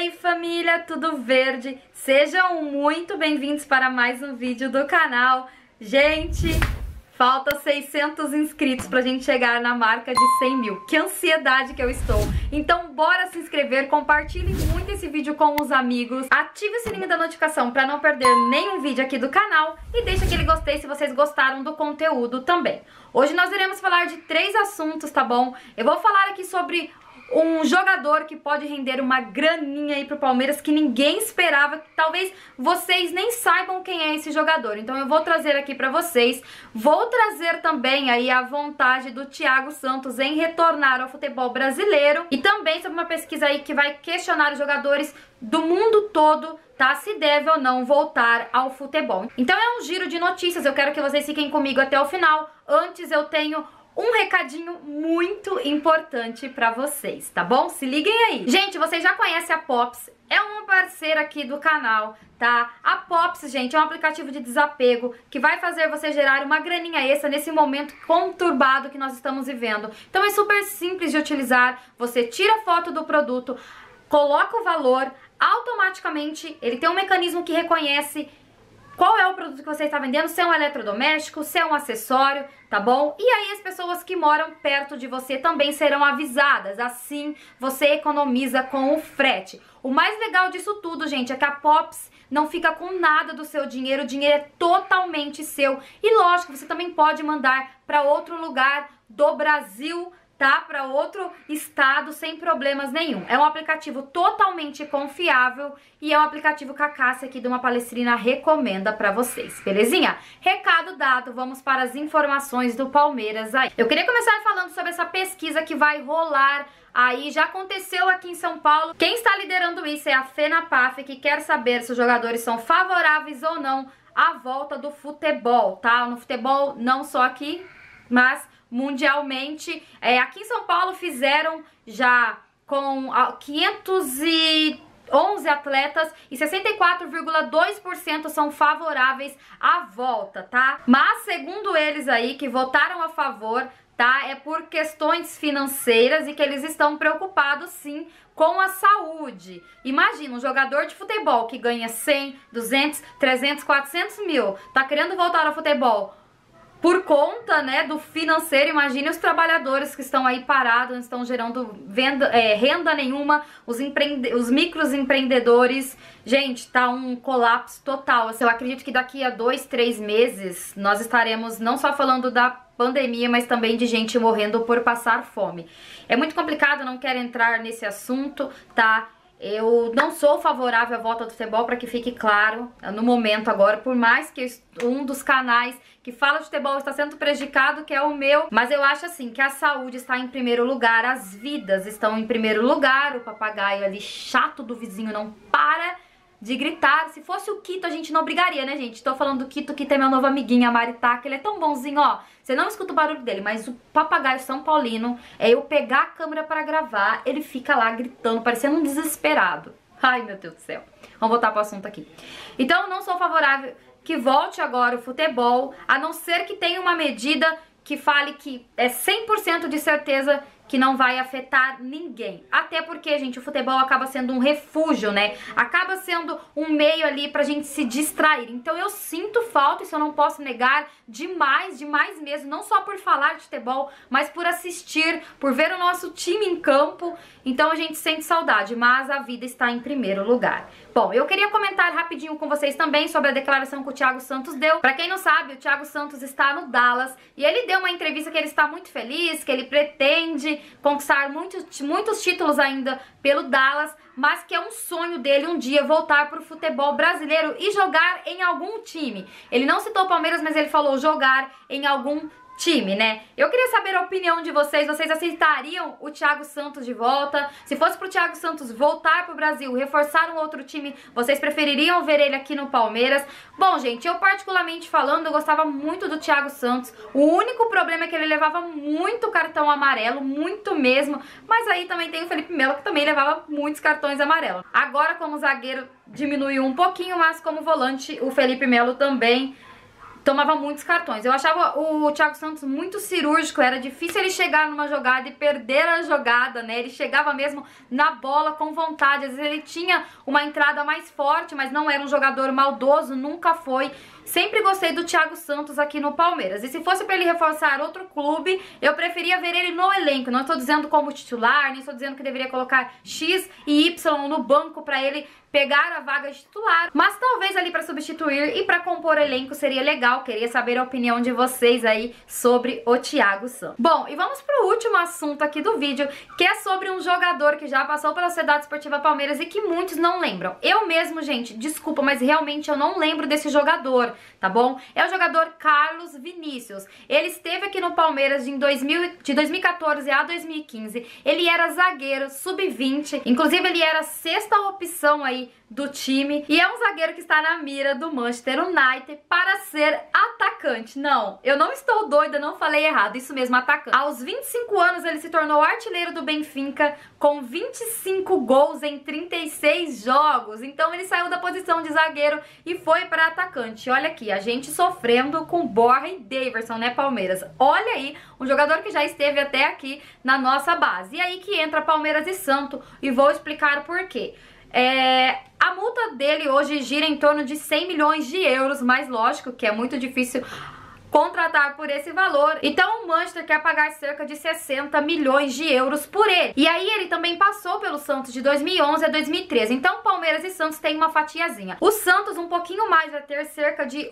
aí família, tudo verde? Sejam muito bem-vindos para mais um vídeo do canal. Gente, falta 600 inscritos pra gente chegar na marca de 100 mil. Que ansiedade que eu estou. Então bora se inscrever, compartilhe muito esse vídeo com os amigos. Ative o sininho da notificação pra não perder nenhum vídeo aqui do canal. E deixa aquele gostei se vocês gostaram do conteúdo também. Hoje nós iremos falar de 3 assuntos, tá bom? Eu vou falar aqui sobre um jogador que pode render uma graninha aí pro Palmeiras que ninguém esperava, que talvez vocês nem saibam quem é esse jogador. Então eu vou trazer aqui pra vocês. Vou trazer também aí a vontade do Thiago Santos em retornar ao futebol brasileiro. E também sobre uma pesquisa aí que vai questionar os jogadores do mundo todo, tá? Se deve ou não voltar ao futebol. Então é um giro de notícias, eu quero que vocês fiquem comigo até o final. Antes eu tenho um recadinho muito importante pra vocês, tá bom? Se liguem aí. Gente, vocês já conhecem a Pops, é uma parceira aqui do canal, tá? A Pops, gente, é um aplicativo de desapego que vai fazer você gerar uma graninha extra nesse momento conturbado que nós estamos vivendo. Então é super simples de utilizar, você tira foto do produto, coloca o valor, automaticamente ele tem um mecanismo que reconhece qual é o produto que você está vendendo, se é um eletrodoméstico, se é um acessório, tá bom? E aí as pessoas que moram perto de você também serão avisadas, assim você economiza com o frete. O mais legal disso tudo, gente, é que a Pops não fica com nada do seu dinheiro, o dinheiro é totalmente seu. E lógico, você também pode mandar para outro lugar do Brasil, tá? Para outro estado sem problemas nenhum. É um aplicativo totalmente confiável e é um aplicativo que a Cássia aqui de Uma Palestrina recomenda pra vocês, belezinha? Recado dado, vamos para as informações do Palmeiras aí. Eu queria começar falando sobre essa pesquisa que vai rolar aí, já aconteceu aqui em São Paulo. Quem está liderando isso é a FENAPAF, que quer saber se os jogadores são favoráveis ou não à volta do futebol, tá? No futebol, não só aqui, mas mundialmente. Aqui em São Paulo fizeram já com 511 atletas e 64,2% são favoráveis à volta, tá? Mas segundo eles aí que votaram a favor, tá? É por questões financeiras e que eles estão preocupados sim com a saúde. Imagina, um jogador de futebol que ganha 100, 200, 300, 400 mil, tá querendo voltar ao futebol por conta, né, do financeiro. Imagine os trabalhadores que estão aí parados, não estão gerando renda nenhuma, os microempreendedores. Gente, tá um colapso total. Eu acredito que daqui a 2, 3 meses nós estaremos não só falando da pandemia, mas também de gente morrendo por passar fome. É muito complicado, não quero entrar nesse assunto, tá? Eu não sou favorável à volta do futebol, para que fique claro no momento agora, por mais que um dos canais que fala de futebol está sendo prejudicado, que é o meu, mas eu acho assim que a saúde está em primeiro lugar, as vidas estão em primeiro lugar. O papagaio ali chato do vizinho não para de gritar. Se fosse o Quito, a gente não brigaria, né, gente? Tô falando do Quito, que tem meu novo amiguinho, a Maritá, que ele é tão bonzinho, ó. Você não escuta o barulho dele, mas o papagaio São Paulino, eu pegar a câmera pra gravar, ele fica lá gritando, parecendo um desesperado. Ai, meu Deus do céu. Vamos voltar pro assunto aqui. Então, eu não sou favorável que volte agora o futebol, a não ser que tenha uma medida que fale que é 100% de certeza que não vai afetar ninguém. Até porque, gente, o futebol acaba sendo um refúgio, né? Acaba sendo um meio ali pra gente se distrair. Então eu sinto falta, isso eu não posso negar, demais mesmo. Não só por falar de futebol, mas por assistir, por ver o nosso time em campo. Então a gente sente saudade, mas a vida está em primeiro lugar. Bom, eu queria comentar rapidinho com vocês também sobre a declaração que o Thiago Santos deu. Pra quem não sabe, o Thiago Santos está no Dallas e ele deu uma entrevista que ele está muito feliz, que ele pretende conquistar muitos títulos ainda pelo Dallas, mas que é um sonho dele um dia voltar pro futebol brasileiro e jogar em algum time. Ele não citou o Palmeiras, mas ele falou jogar em algum time, né? Eu queria saber a opinião de vocês. Vocês aceitariam o Thiago Santos de volta? Se fosse pro Thiago Santos voltar pro Brasil, reforçar um outro time, vocês prefeririam ver ele aqui no Palmeiras? Bom, gente, eu particularmente falando, eu gostava muito do Thiago Santos. O único problema é que ele levava muito cartão amarelo, muito mesmo. Mas aí também tem o Felipe Melo, que também levava muitos cartões amarelos. Agora, como zagueiro, diminuiu um pouquinho, mas como volante, o Felipe Melo também tomava muitos cartões. Eu achava o Thiago Santos muito cirúrgico, era difícil ele chegar numa jogada e perder a jogada, né? Ele chegava mesmo na bola com vontade, às vezes ele tinha uma entrada mais forte, mas não era um jogador maldoso, nunca foi. Sempre gostei do Thiago Santos aqui no Palmeiras. E se fosse para ele reforçar outro clube, eu preferia ver ele no elenco. Não estou dizendo como titular, nem estou dizendo que deveria colocar X e Y no banco para ele pegar a vaga de titular, mas talvez ali para substituir e para compor elenco seria legal. Queria saber a opinião de vocês aí sobre o Thiago Santos. Bom, e vamos pro último assunto aqui do vídeo, que é sobre um jogador que já passou pela Sociedade Esportiva Palmeiras e que muitos não lembram. Eu mesmo, gente, desculpa, mas realmente eu não lembro desse jogador, tá bom? É o jogador Carlos Vinícius. Ele esteve aqui no Palmeiras de 2014 a 2015. Ele era zagueiro sub-20, inclusive ele era a sexta opção aí do time, e é um zagueiro que está na mira do Manchester United para ser atacante. Não, eu não estou doida, não falei errado, isso mesmo, atacante. Aos 25 anos ele se tornou artilheiro do Benfica com 25 gols em 36 jogos, então ele saiu da posição de zagueiro e foi para atacante. Olha aqui, a gente sofrendo com Borja e Daverson, né, Palmeiras? Olha aí, um jogador que já esteve até aqui na nossa base. E aí que entra Palmeiras e Santos, e vou explicar por quê. A multa dele hoje gira em torno de 100 milhões de euros, mas lógico que é muito difícil contratar por esse valor. Então o Manchester quer pagar cerca de 60 milhões de euros por ele. E aí ele também passou pelo Santos de 2011 a 2013. Então Palmeiras e Santos têm uma fatiazinha. O Santos um pouquinho mais, vai ter cerca de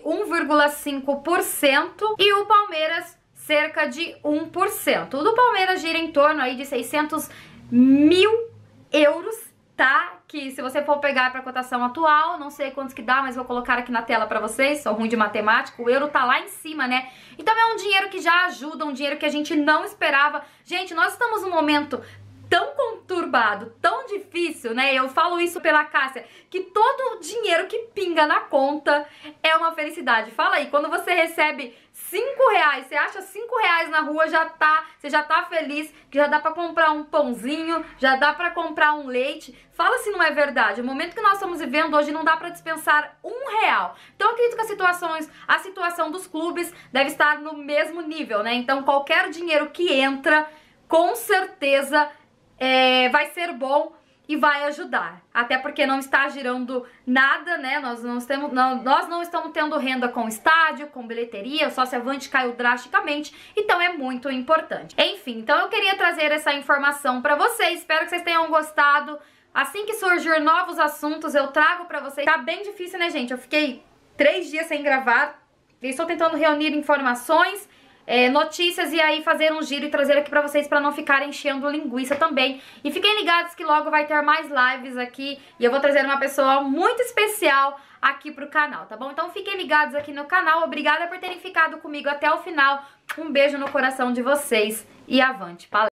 1,5% e o Palmeiras cerca de 1%. O do Palmeiras gira em torno aí de 600 mil euros, tá? Que se você for pegar para a cotação atual, não sei quantos que dá, mas vou colocar aqui na tela para vocês, sou ruim de matemática, o euro tá lá em cima, né? Então é um dinheiro que já ajuda, um dinheiro que a gente não esperava. Gente, nós estamos num momento tão conturbado, tão difícil, né? Eu falo isso pela Cássia, que todo o dinheiro que pinga na conta é uma felicidade. Fala aí, quando você recebe 5 reais, você acha 5 reais na rua, você já tá feliz, que já dá pra comprar um pãozinho, já dá pra comprar um leite. Fala se não é verdade. O momento que nós estamos vivendo hoje não dá pra dispensar R$1. Então eu acredito que a situação dos clubes deve estar no mesmo nível, né? Então qualquer dinheiro que entra, com certeza vai ser bom e vai ajudar, até porque não está girando nada, né? Nós não estamos tendo renda com estádio, com bilheteria, o sócio avante caiu drasticamente, então é muito importante. Enfim, então eu queria trazer essa informação para vocês, espero que vocês tenham gostado. Assim que surgir novos assuntos, eu trago pra vocês. Tá bem difícil, né, gente? Eu fiquei 3 dias sem gravar, estou tentando reunir informações, notícias e aí fazer um giro e trazer aqui pra vocês pra não ficarem enchendo linguiça também. E fiquem ligados que logo vai ter mais lives aqui e eu vou trazer uma pessoa muito especial aqui pro canal, tá bom? Então fiquem ligados aqui no canal, obrigada por terem ficado comigo até o final. Um beijo no coração de vocês e avante, palestra!